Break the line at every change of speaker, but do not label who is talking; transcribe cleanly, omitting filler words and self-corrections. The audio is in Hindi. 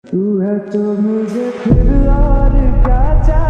तू है तो मुझे फिर और क्या चाहिए।